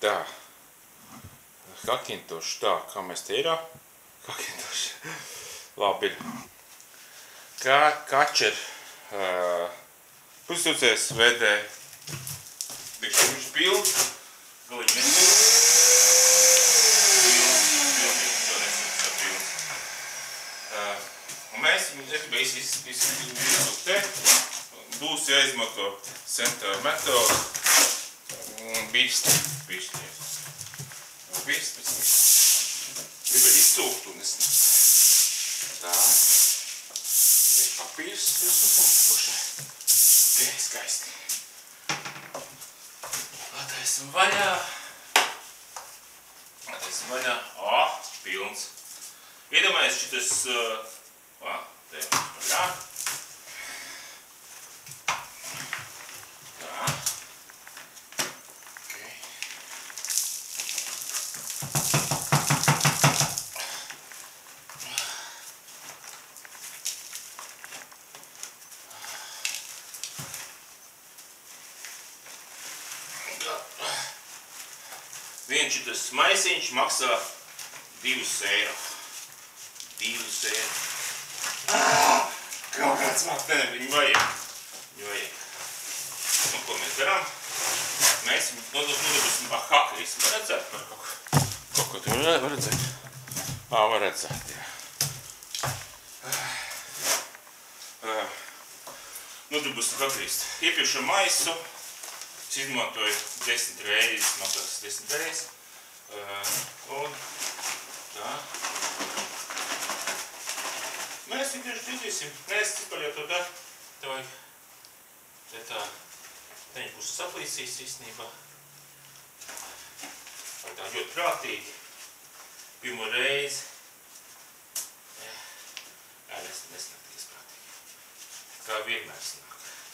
Tā. Kakintoši tā, kā mēs te ir. Kakintoši. Labi ir. Kačer pusūcies vedē. Viņš pilns. Galīgi nepilns. Un mēs gribēju izsūkt te. Būs jāizmanto centra metodu. Birst. Birst. Gribēju izsūkt un es... Tā. Ir papīrs. Ok, skaisti. Ataisim vaļā. O, pilns. Iedomājies šitas... Te jau vaļā. Tā. Ok. Viens šitas maisiņš maksā 2 eiro. 2 eiro. Kaut kāds māk, viņu vajag. Nu, ko mēs darām? Mēs nodabūsim hakarismu. Var redzēt par kaut ko tu var redzēt? Var redzēt, jā. Nodabūsim hakarismu. Iepriekšo maisu. Es izmantoju 10 reizes, maksās 10 reizes. Un tā. Mēs vienkārši dzīdīsim. Mēs cipaļ jau to dar. Te vajag. Te tā. Te viņa būs saplīsīs īstenībā. Vai tā ļoti prātīgi. Pirmo reizi. Jā, nesnākties prātīgi. Kā vienmēr sanāk.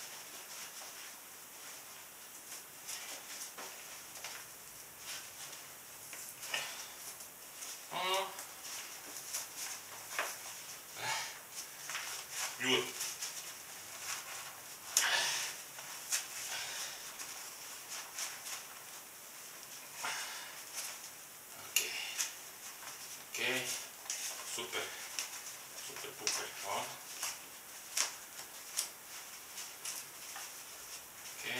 Ļoti. Ok. Super. Super puper. Ok.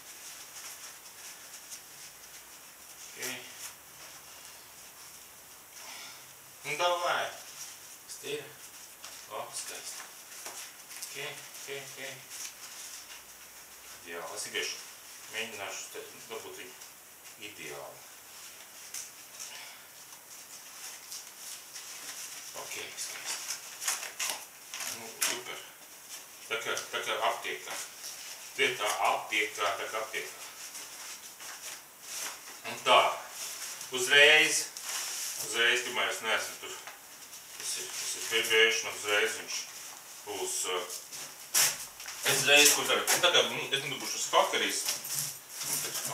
Nu, davai. Stīra. Skaisti. Ok. Jā, es vienkārši mēģināšu dabūt viņu ideāli. Ok, skaisti. Nu, super. Tā kā aptiekā. Tā aptiekā. Un tā. Uzreiz, kamēr es neesmu tur. Tas ir bēbēšana, uzreiz viņš būs... Es reiz, ko tagad, es nedabūšu uz hakarismu.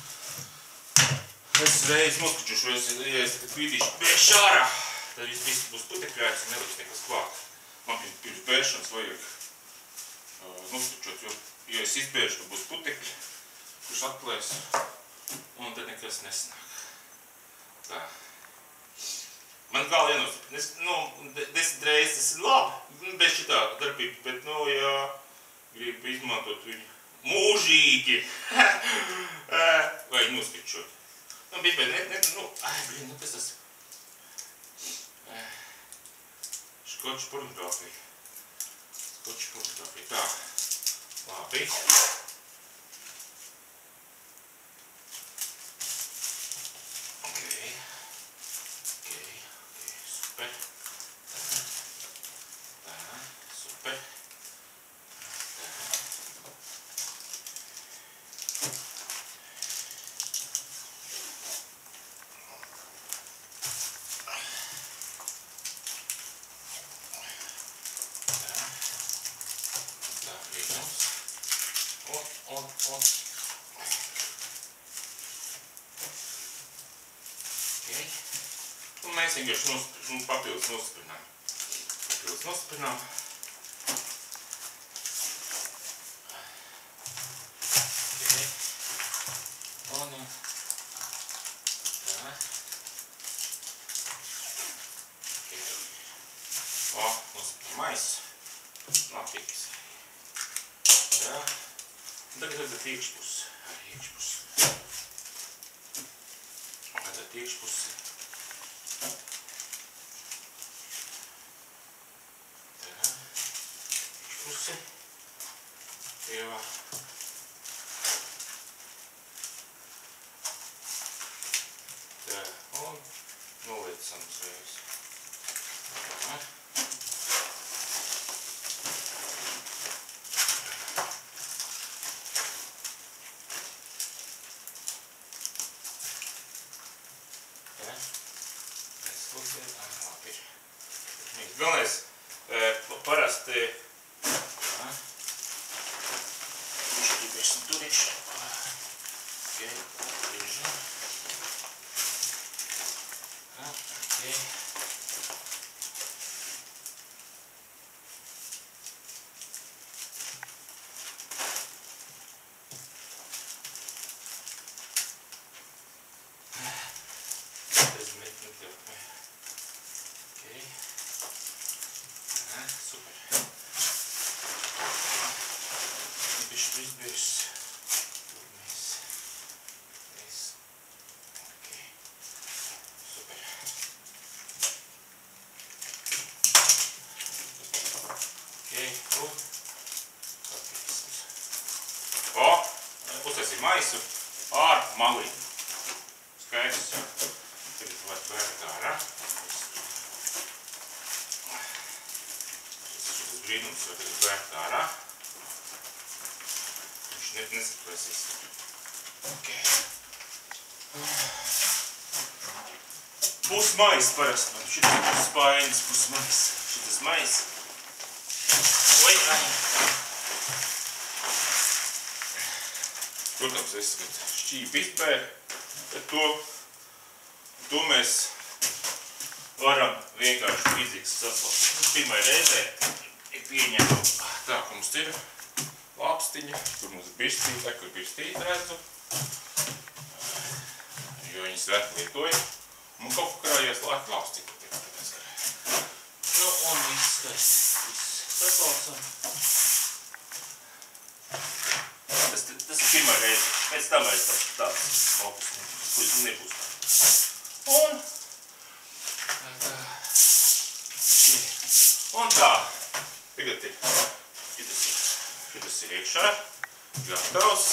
Es reiz noskačušu, ja es vidīšu bēšu ārā, tad viss būs putekļēts un neliks nekas klāt. Man pirms bēšanas vajag noskačot, jo, ja es izbēšu, tad būs putekļi, kurš atplēs, un tad nekas nesnāk. Tā. Man kā jānostiprina. Nu, 10 reizes tas ir labi, bez šitā darbība, bet, nu, jā, gribu izmantot viņu mūžīgi. Vajag noskačot. Nu, bija, nu, tas skoču pornogrāfija. Tā. Labi. Super. Un mēs vienkārši papildus nosprinām. O, nosipinām maisu. Nav tikas. Tā. Un tagad redzat iekšpusi. Arī iekšpusi. Redzat iekšpusi. Tā. Iekšpusi. Jā. Tā. Un noliecam uzreiz. Tā. Galvenais, parasti šķīpēsim turīšu. Turīšu. Super. Viss. Okay. Super. Okay. O, uztaisīju maisu ar maliņu. Skaidrs, jā. Tagad var bērt ārā. Brīnums jau tagad bērt ārā. Viņš nesatvēsīs. Ok. Pus mais parasti man. Šitas pus spainis, pus mais. Šitas mais. Oi, ai. Protams, es tagad šķīpi izbēru, bet to mēs varam vienkārši fizikas saslaukt. Pirmai reizē pieņemu tā, ka mums ir lapstiņa, kur mums ir birstīte, kur birstīte redzu, jo viņas reti lietoja. Un kaut kā krājās lapstiņa. Nu, un viss saslaucam. Tas ir pirmā reize. Pēc tam vairs tāds fokus nebūs. Un tā. Tagad šitas ir iekšā, gatavs.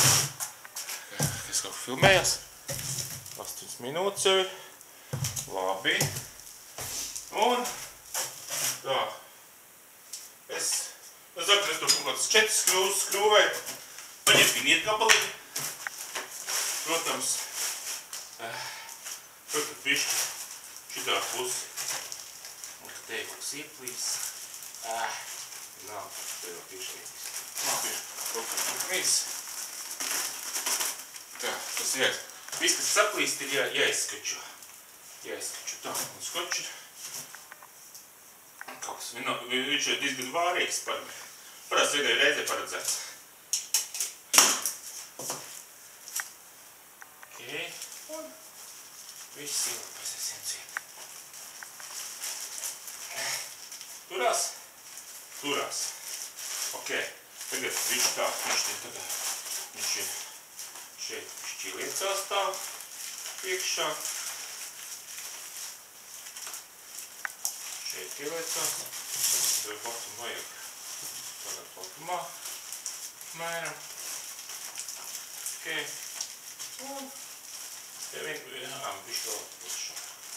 Es kaut kā filmējās. 8 minūtes jau ir. Labi. Un tā. Es saku, es tur kaut kāds 4 skrūvas skrūvēju. Paņem viniet gabalīgi. Protams, bišķi šitā pusi. Un ka te kaut kas ieplīs. Nav, te jau piešķītis. Labi, kaut kas. Tā, tas ir viss, kas saplīst, ir jāizskačo. Jāizskačo tā, un skoči. Kaut kas, viņš ir diezgan vārīgs par mani. Parasti vienai reizē paredzēts. Ok, un viss ielapēs esiem ciet. Turās? Turās. Ok, tagad viņš tā, viņš ir šeit šķīliecās tā priekšā. Šeit ieliecās. Tev platumu vajag tādā platumā. Mēram. Ok. Un te viņš vēl plašā.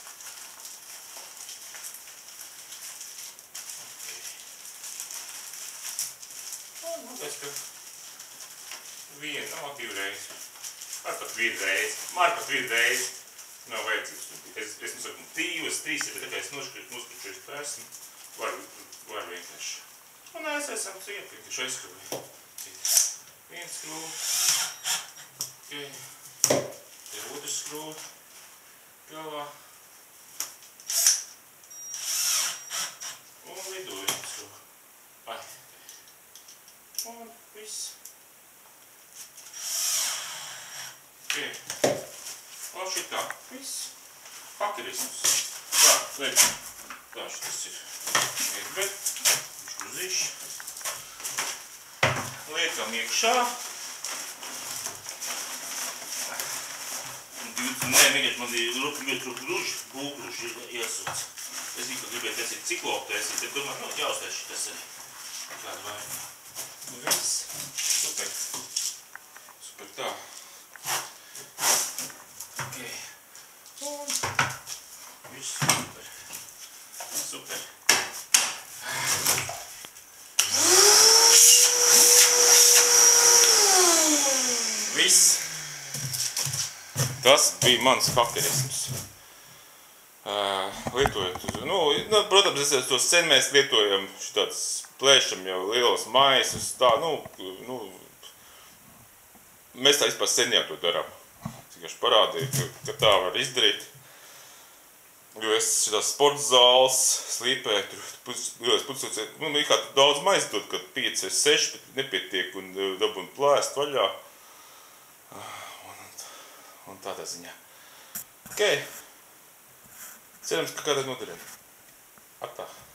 Man liekas, ka viena, divu reizi. Ar pat vienu reizi. Man pat vienu reizi nav vajadzīgs. Es saku, divas, trīs, ja tā kā es noskačoju pēsmu, var vienkārši. Un es esam ciet, vienkārši aizskrūvēju. Viens skrūv. Ok. Te otrs skrūv. Galvā. Un vidū viens skrūv. Ai. Un viss. Ok. Un šitā. Viss. Pakarisms. Tā, redz. Tā šitas ir. Liekam iekšā. Nē, vienkārši man ir gruži, būkruši iesūts. Es zinu, ka gribēju taisīt ciklopu taisīt, bet domāju, jāuztais šitas arī. Kāda vajag. Viss. Super. Super tā. Ok. Un viss super. Super. Viss. Tas bija mans hakerisms. Lietojot, protams, tos sen mēs lietojam šitāds plēšam jau lielos maisus, tā, mēs tā vispār sen jau to darām. Tikai parādīju, ka tā var izdarīt. Jo es šitās sporta zāles slīpēju, tur ir kā daudz maisu dod, kad 5 vai 6, bet nepietiek un dabun plēst vaļā. Un tādā ziņā. Ok. Cerams, ka kādreiz noderēm. Atā.